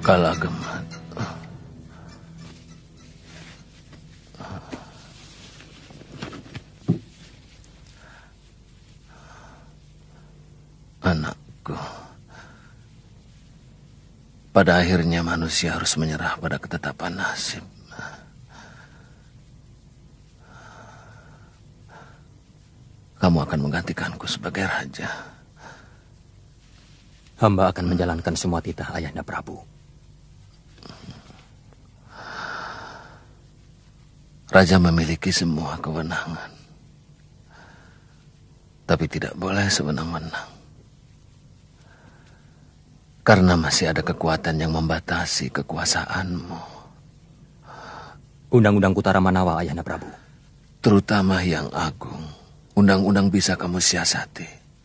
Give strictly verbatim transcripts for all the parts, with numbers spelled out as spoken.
Kalagemat. Anakku. Pada akhirnya manusia harus menyerah pada ketetapan nasib. Kamu akan menggantikanku sebagai raja. Hamba akan menjalankan semua titah Ayahanda Prabu. Raja memiliki semua kewenangan. Tapi tidak boleh sewenang-wenang. Karena masih ada kekuatan yang membatasi kekuasaanmu. Undang-undang Kutara Manawa, Ayahanda Prabu. Terutama yang agung. Undang-undang bisa kamu siasati.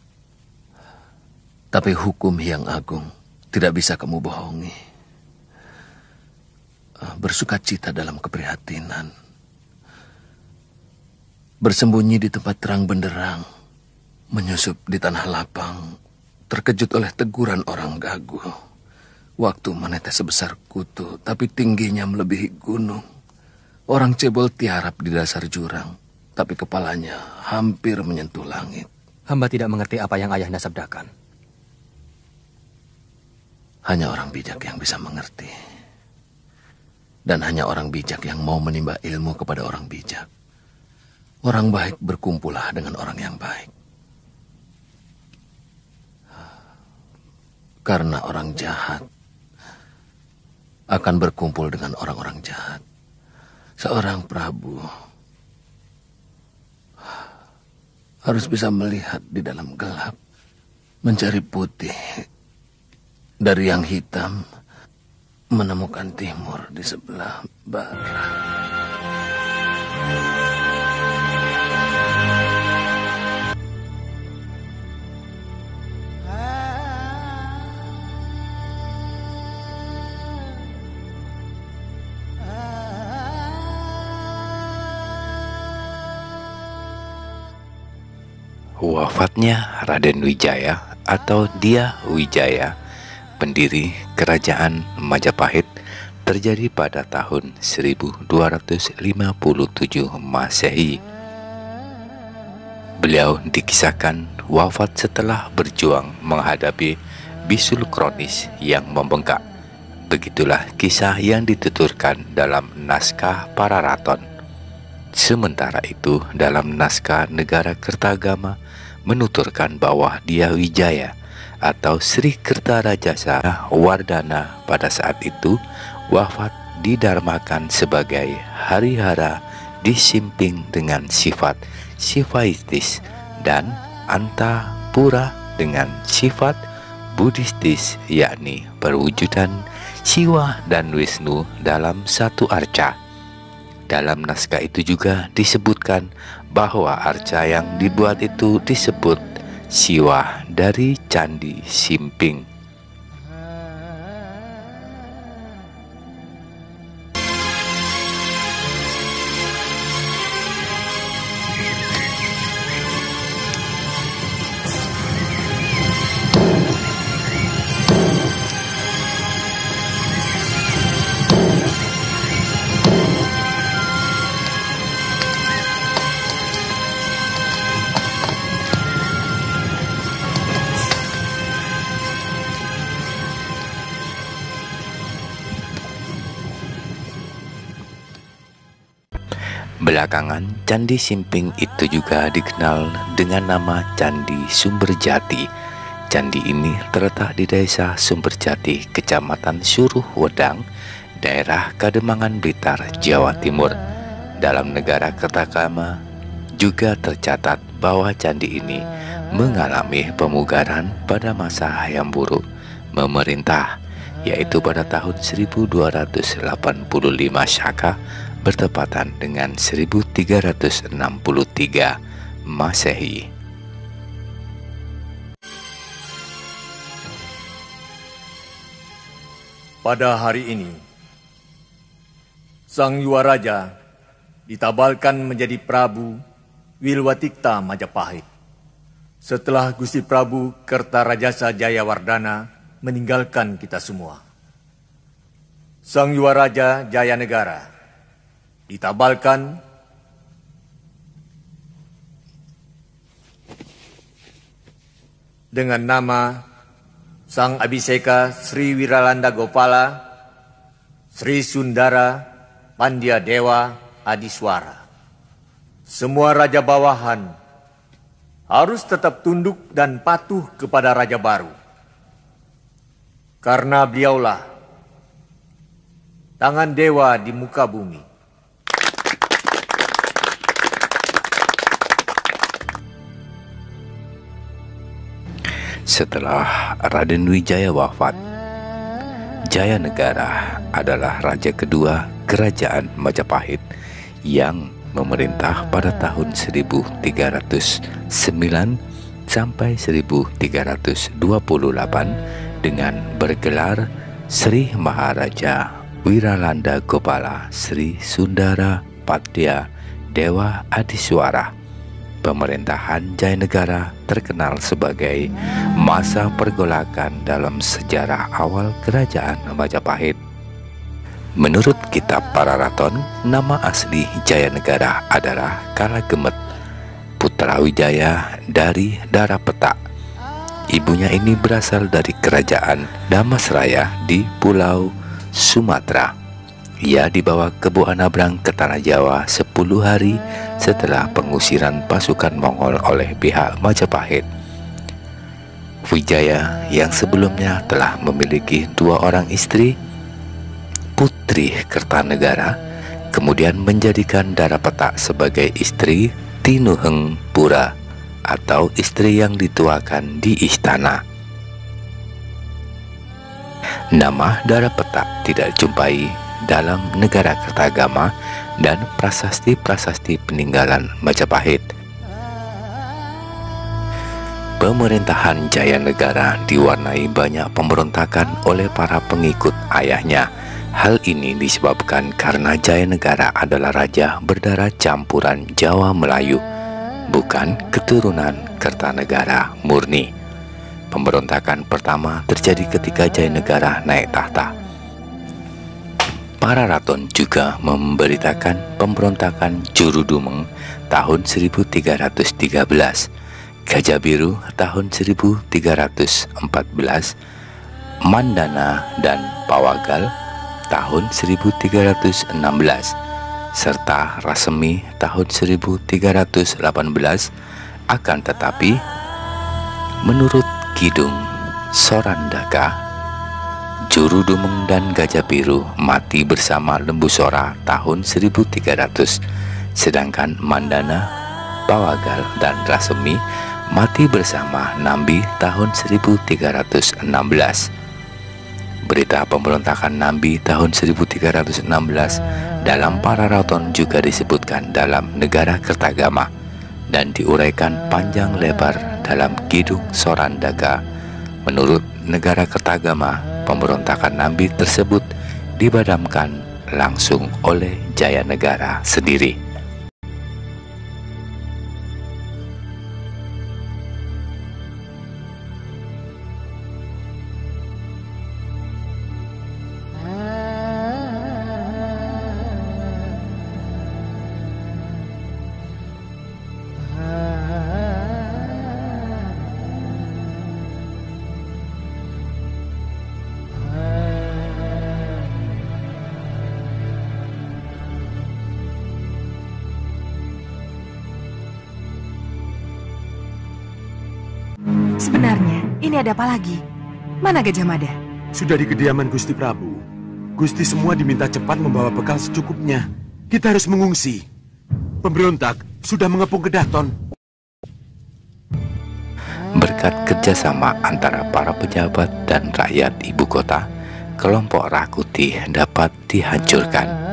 Tapi hukum yang agung tidak bisa kamu bohongi. Bersukacita dalam keprihatinan. Bersembunyi di tempat terang benderang. Menyusup di tanah lapang. Terkejut oleh teguran orang gagu. Waktu menetes sebesar kutu, tapi tingginya melebihi gunung. Orang cebol tiarap di dasar jurang. Tapi kepalanya hampir menyentuh langit. Hamba tidak mengerti apa yang Ayahanda sabdakan. Hanya orang bijak yang bisa mengerti. Dan hanya orang bijak yang mau menimba ilmu kepada orang bijak. Orang baik berkumpullah dengan orang yang baik. Karena orang jahat akan berkumpul dengan orang-orang jahat. Seorang prabu harus bisa melihat di dalam gelap, mencari putih dari yang hitam, menemukan timur di sebelah barat. Wafatnya Raden Wijaya atau Dia Wijaya, pendiri Kerajaan Majapahit, terjadi pada tahun seribu dua ratus lima puluh tujuh Masehi. Beliau dikisahkan wafat setelah berjuang menghadapi bisul kronis yang membengkak. Begitulah kisah yang dituturkan dalam naskah Pararaton. Sementara itu, dalam naskah Negara Kertagama menuturkan bahwa Dia Wijaya atau Sri Kertarajasa Wardana pada saat itu wafat didarmakan sebagai harihara disimping dengan sifat sifaitis dan antapura dengan sifat buddhistis, yakni perwujudan Siwa dan Wisnu dalam satu arca. Dalam naskah itu juga disebutkan bahwa arca yang dibuat itu disebut Siwa dari Candi Simping. Belakangan, Candi Simping itu juga dikenal dengan nama Candi Sumberjati. Candi ini terletak di desa Sumberjati, Kecamatan Suruh Wedang, daerah Kademangan Blitar, Jawa Timur. Dalam Negara Kertagama juga tercatat bahwa candi ini mengalami pemugaran pada masa Hayam Wuruk memerintah, yaitu pada tahun seribu dua ratus delapan puluh lima Saka bertepatan dengan seribu tiga ratus enam puluh tiga Masehi. Pada hari ini, Sang Yuwaraja ditabalkan menjadi Prabu Wilwatikta Majapahit setelah Gusti Prabu Kertarajasa Jayawardana meninggalkan kita semua. Sang Yuwaraja Jayanegara ditabalkan dengan nama Sang Abhiseka Sri Wiralanda Gopala Sri Sundara Pandya Dewa Adiswara. Semua raja bawahan harus tetap tunduk dan patuh kepada raja baru. Karena beliaulah tangan dewa di muka bumi. Setelah Raden Wijaya wafat, Jayanegara adalah raja kedua kerajaan Majapahit yang memerintah pada tahun seribu tiga ratus sembilan sampai seribu tiga ratus dua puluh delapan dengan bergelar Sri Maharaja Wiralanda Gopala Sri Sundara Pandya Dewa Adiswara. Pemerintahan Jayanegara terkenal sebagai masa pergolakan dalam sejarah awal kerajaan Majapahit. Menurut kitab Pararaton, nama asli Jayanegara adalah Kalagemet, putra Wijaya dari Darapetak. Ibunya ini berasal dari kerajaan Damasraya di Pulau Sumatera. Ia dibawa ke Buanabrang ke Tanah Jawa sepuluh hari setelah pengusiran pasukan Mongol oleh pihak Majapahit. Wijaya yang sebelumnya telah memiliki dua orang istri, Putri Kertanegara, kemudian menjadikan Darapetak sebagai istri Tinuheng Pura atau istri yang dituakan di istana. Nama Darapetak tidak jumpai dalam negara Kertagama dan prasasti-prasasti peninggalan Majapahit. Pemerintahan Jayanegara diwarnai banyak pemberontakan oleh para pengikut ayahnya. Hal ini disebabkan karena Jayanegara adalah raja berdarah campuran Jawa Melayu, bukan keturunan Kertanegara murni. Pemberontakan pertama terjadi ketika Jayanegara naik tahta. Pararaton juga memberitakan pemberontakan Jurudumeng tahun seribu tiga ratus tiga belas, Gajah Biru tahun seribu tiga ratus empat belas, Mandana dan Pawagal tahun seribu tiga ratus enam belas, serta Rasemi tahun seribu tiga ratus delapan belas. Akan tetapi, menurut Kidung Sorandaka, Jurudumeng dan Gajah Biru mati bersama Lembu Sora tahun seribu tiga ratus, sedangkan Mandana, Pawagal, dan Rasemi mati bersama Nambi tahun seribu tiga ratus enam belas. Berita pemberontakan Nambi tahun seribu tiga ratus enam belas dalam Pararaton juga disebutkan dalam Negara Kertagama dan diuraikan panjang lebar dalam Kidung Sorandaka. Menurut Negara Kertagama, pemberontakan Nambi tersebut dibadamkan langsung oleh Jayanegara sendiri. Sebenarnya, ini ada apa lagi? Mana Gajah Mada? Sudah di kediaman Gusti Prabu. Gusti semua diminta cepat membawa bekal secukupnya. Kita harus mengungsi. Pemberontak sudah mengepung Kedaton. Berkat kerjasama antara para pejabat dan rakyat ibu kota, kelompok Rakuti dapat dihancurkan.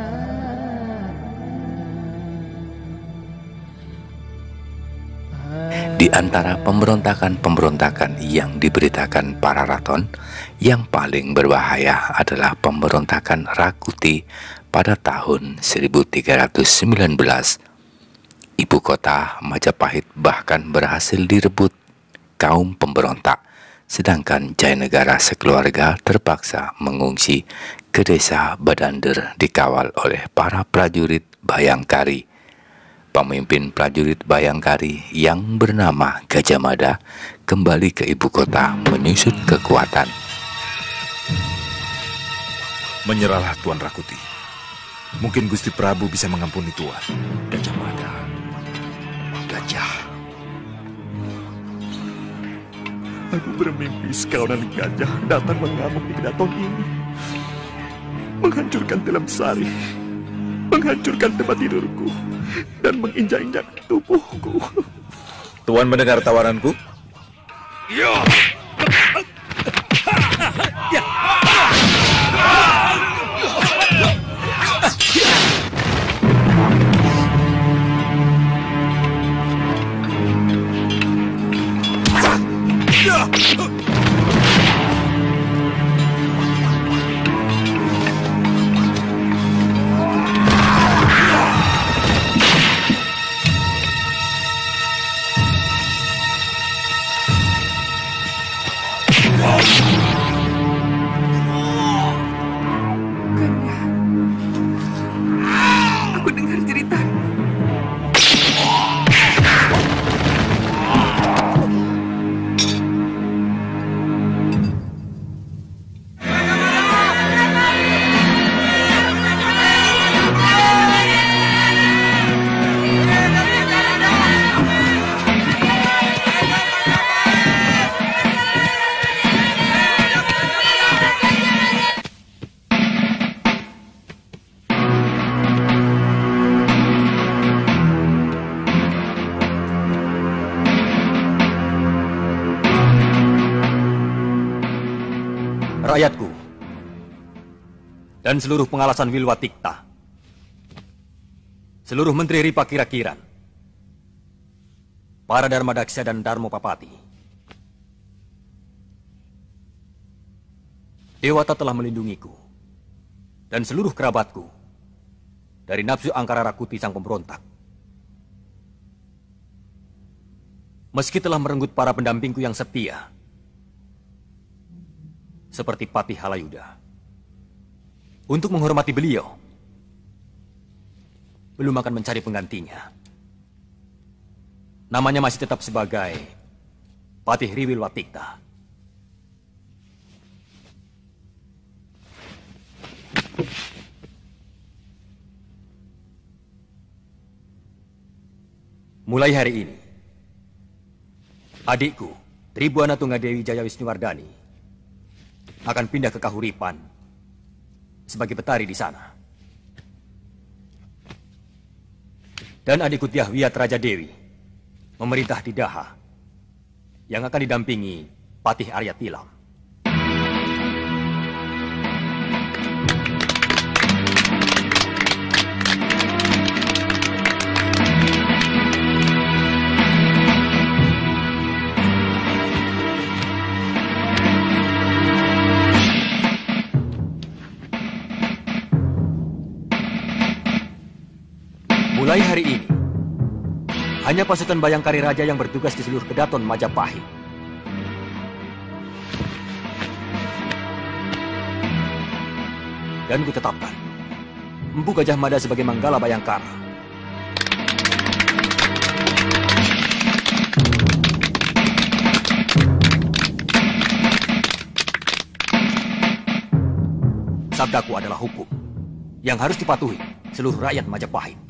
Di antara pemberontakan-pemberontakan yang diberitakan Pararaton, yang paling berbahaya adalah pemberontakan Rakuti pada tahun seribu tiga ratus sembilan belas. Ibu kota Majapahit bahkan berhasil direbut kaum pemberontak, sedangkan Jayanegara sekeluarga terpaksa mengungsi ke ke desa Badander dikawal oleh para prajurit Bayangkari. Pemimpin prajurit Bayangkari yang bernama Gajah Mada kembali ke ibu kota menyusut kekuatan. Menyerahlah Tuan Rakuti. Mungkin Gusti Prabu bisa mengampuni Tuan. Gajah Mada. Gajah. Aku bermimpi sekawanan gajah datang mengamuk di kedaton ini. Menghancurkan Tilam Sari. Menghancurkan tempat tidurku. Dan menginjak-injak tubuhku. Tuan mendengar tawaranku? Ya. Ya. Aku dengar cerita. Rakyatku dan seluruh pengalasan Wilwatikta, seluruh menteri Ripa Kira-Kiran, para Dharmadaksya dan Darmo Papati, Dewata telah melindungiku dan seluruh kerabatku dari nafsu Angkara Rakuti sang pemberontak. Meski telah merenggut para pendampingku yang setia, seperti Patih Halayuda. Untuk menghormati beliau, belum akan mencari penggantinya. Namanya masih tetap sebagai Patih Riwilwatikta. Mulai hari ini, adikku, Tribuana Tunggadewi Jaya Wisnuwardani, akan pindah ke Kahuripan sebagai petari di sana. Dan adikku Tiahwiat Raja Dewi memerintah di Daha yang akan didampingi Patih Arya Tilam. Mulai hari ini, hanya pasukan Bayangkari Raja yang bertugas di seluruh kedaton Majapahit. Dan kutetapkan Empu Gajah Mada sebagai Manggala Bayangkara. Sabdaku adalah hukum yang harus dipatuhi seluruh rakyat Majapahit.